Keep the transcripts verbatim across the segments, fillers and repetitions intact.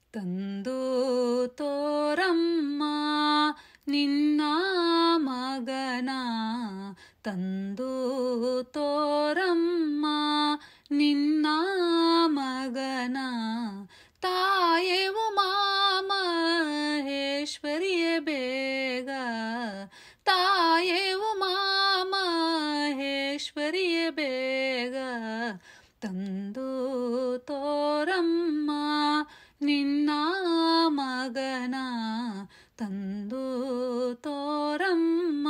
ತಂದು ತೋರಮ್ಮ ನಿನ್ನ ಮಗನ, ತಂದು ತೋರಮ್ಮ ನಿನ್ನ ಮಗನ. ತಾಯೇ ಉಮಾ ಮಹೇಶ್ವರಿಯೇ ಬೇಗ, ತಾಯೇ ಉಮಾ ಮಹೇಶ್ವರಿಯೇ ಬೇಗ, ತಂದು ತೋರಮ್ಮ ನಿನ್ನ ಮಗನ, ತಂದು ತೋರಮ್ಮ.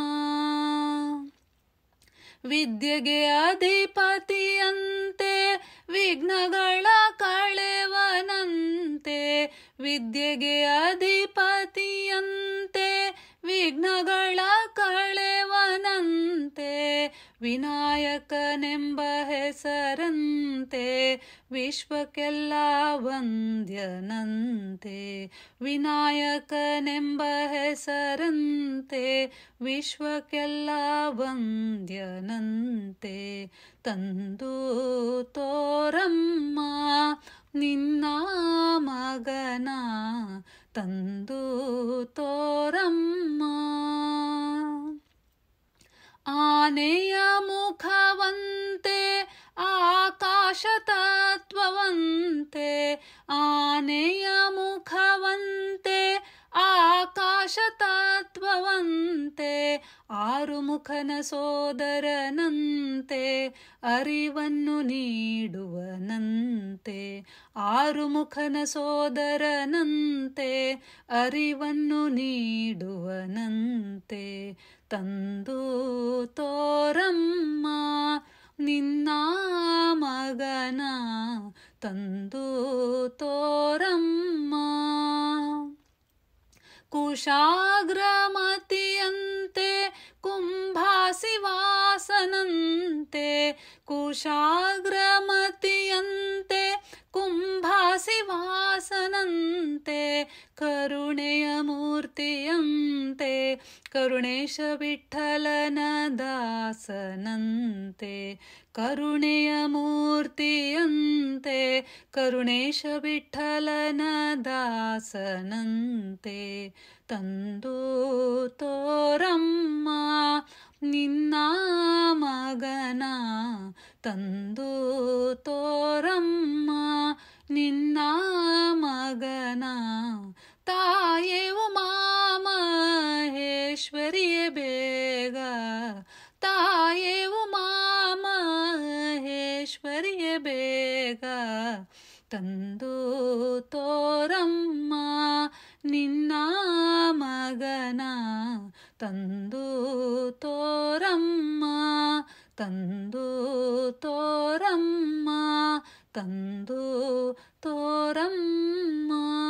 ವಿದ್ಯೆಗೆ ಅಧಿಪತಿಯಂತೆ ವಿಘ್ನಗಳ ಕಳೆವನಂತೆ, ವಿದ್ಯೆಗೆ ಅಧಿಪತಿಯಂತೆ ವಿಘ್ನಗಳ ಕಳೆವನಂತೆ, ವಿನಾಯಕನೆಂಬ ಹೆಸರಂತೆ ವಿಶ್ವಕ್ಕೆಲ್ಲ ವಂದ್ಯನಂತೆ, ವಿನಾಯಕನೆಂಬ ಹೆಸರಂತೆ ವಿಶ್ವಕ್ಕೆಲ್ಲ ವಂದ್ಯನಂತೆ, ತಂದು ತೋರಮ್ಮ ನಿನ್ನ ಮಗನ, ತಂದು ತೋರಮ್ಮ. ಆನೆಯ ಮುಖವಂತೆ ಆಕಾಶ ತತ್ವವಂತೆ, ಆನೆಯ ಮುಖವಂತೆ ಆಕಾಶ ತತ್ವವಂತೆ, ಆರು ಮುಖನ ಸೋದರನಂತೆ ಅರಿವನ್ನು ನೀಡುವನಂತೆ, ಆರು ಮುಖನ ಸೋದರನಂತೆ ಅರಿವನ್ನು ನೀಡುವನಂತೆ, ತಂದು ತೋರಮ್ಮ ನಿನ್ನ ಮಗನ, ತಂದು ತೋರಮ್ಮ. ಕುಶಾಗ್ರಮತಿಯಂತೆ ಕುಂಭಾಸಿವಾಸನಂತೆ, ಕುಶಾಗ್ರಮತಿಯಂತೆ ಕುಂಭಾಸಿವಾಸನಂತೆ, ಕರುಣೆಯ ಮೂರ್ತಿಯಂತೆ ಕರುಣೇಶ ವಿಠ್ಠಲನ ದಾಸನಂತೆ, ಕರುಣೆಯ ಮೂರ್ತಿಯಂತೆ ಕರುಣೇಶ ವಿಠ್ಠಲನ ದಾಸನಂತೆ, ತಂದು ತೋರಮ್ಮ ನಿನ್ನ ಮಗನ, ತಂದು ತೋರಮ್ಮ ನಿನ್ನ ಮಗನ. ತಾಯೇ ಉಮಾ ಮಹೇಶ್ವರಿಯೇ ಬೇಗ, ತಾಯೇ ಉಮಾ ಮಹೇಶ್ವರಿಯೇ ಬೇಗ, ತಂದು ತೋರಮ್ಮ ನಿನ್ನ ಮಗನ, ತಂದು ತೋರಮ್ಮ, ತಂದು ತೋರಮ್ಮ, ತಂದು ತೋರಮ್ಮ.